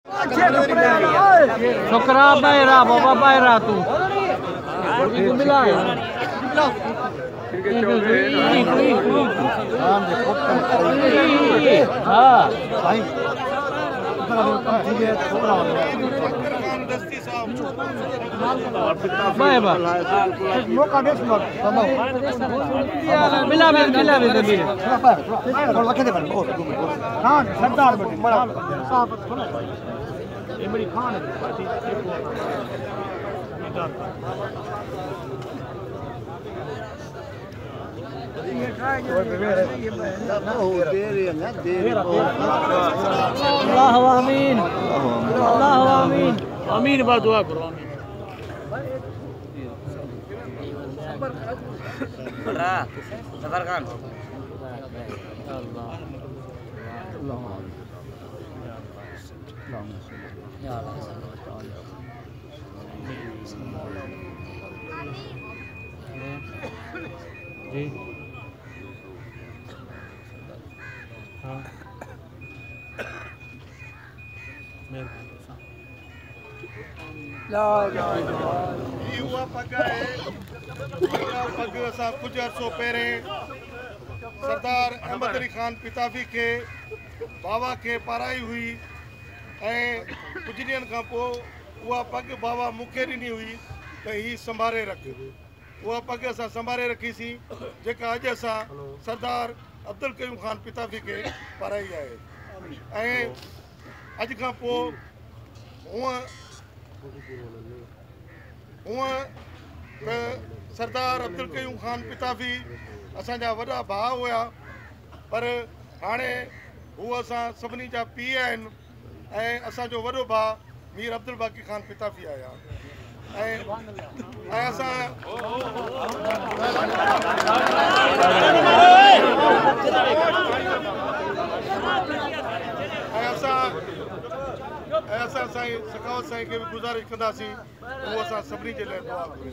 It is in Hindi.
Sokra bayra, baba bayra tu. Itu milah. हाँ भाई मिला इमरी खान अल्लाह आमीन अल्लाह आमीन आमीन बा दुआ करो आमीन सफर खान अल्लाह जी हाँ युवा पग है पग असां कुछ अर्सो पहिरें सरदार अहमद अली खान पिताफी के बाबा के पाराई हुई ऐं कुछ ॾींहंनि खां पोइ उहा पग बाबा मूंखे ॾिनी हुई त ही संभाले रख उहा पग असां संभाले रखीसीं जेका अॼु असां सरदार अब्दुल कयूम खान पिताफी के पाराई आहे ऐं अॼु खां पोइ हूअं त सरदार अब्दुल कयूम खान पिताफी असांजा वॾा भाउ हुआ पर हाणे हू असां सभिनी जा पीउ आहिनि ऐं असांजो वॾो भाउ मीर अब्दुल बाक़ी खान पिताफी आया ऐं असां साईं सखावत साईं खे बि गुज़ारिश कंदासीं उहो असां सभिनी जे लाइ दुआ कयूं